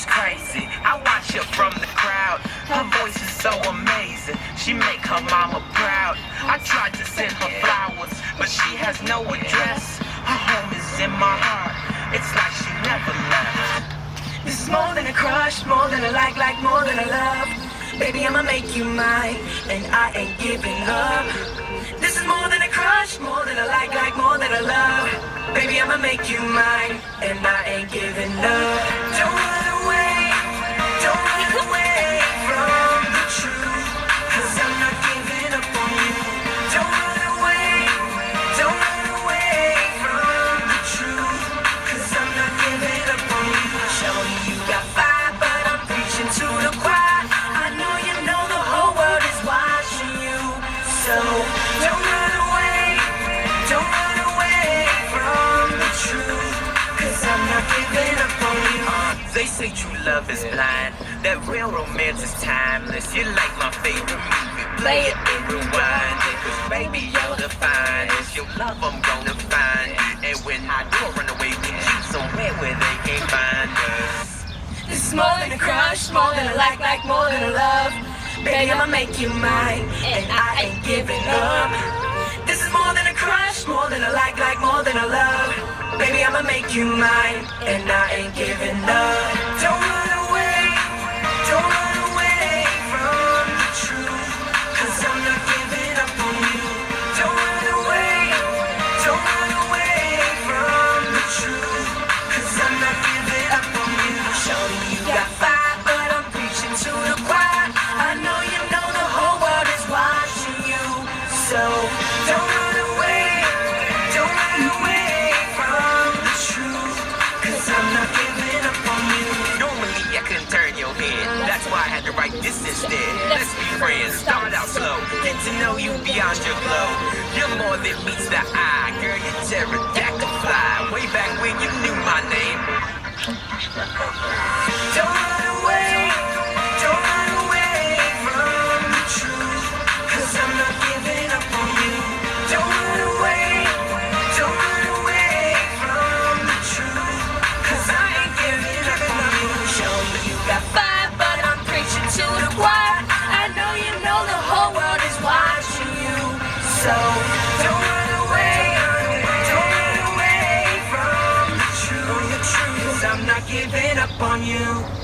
she's crazy. I watch her from the crowd. Her voice is so amazing. She make her mama proud. I tried to send her flowers, but she has no address. Her home is in my heart. It's like she never left. This is more than a crush, more than a like, more than a love. Baby, I'ma make you mine, and I ain't giving up. This is more than a crush, more than a like, more than a love. Baby, I'ma make you mine, and I ain't giving up. Don't run away, don't run away from the truth, 'cause I'm not giving up on you. Don't run away, don't run away from the truth, 'cause I'm not giving up on you. Show me you got fire, but I'm preaching to the choir. I know you know the whole world is watching you, so don't run away, don't run away from the truth, 'cause I'm not giving up on you. They say true love is blind, that real romance is timeless. You're like my favorite movie, play it and rewind it, 'cause baby you're the finest. Your love I'm gonna find, and when I do run away with you somewhere where they can't find us. This is more than a crush, more than a like, more than a love. Baby, I'ma make you mine, and I ain't giving up. This is more than a crush, more than a like, more than a love. Baby, I'ma make you mine, and I ain't giving up. Don't run away, don't run away from the truth, 'cause I'm not giving up on you. Don't run away, don't run away from the truth, 'cause I'm not giving up on you. Show me you got fire, but I'm preaching to the choir. I know you know the whole world is watching you, so don't run away, don't run away from the truth, 'cause I'm not giving up on you. Normally I couldn't turn your head, that's why I had to write this instead. Let's be friends, start out slow, get to know you beyond your glow. You're more than meets the eye, girl, you're pterodactyl fly. Way back when you knew my name. Don't run away, don't run away from the truth, 'cause I'm not giving up on you. Don't run away, don't run away from the truth, 'cause I ain't giving up on you. Show me you got fire, but I'm preaching to the choir. I know you know the whole world is watching you, so don't run away, don't run away from the truth, 'cause I'm not giving up on you.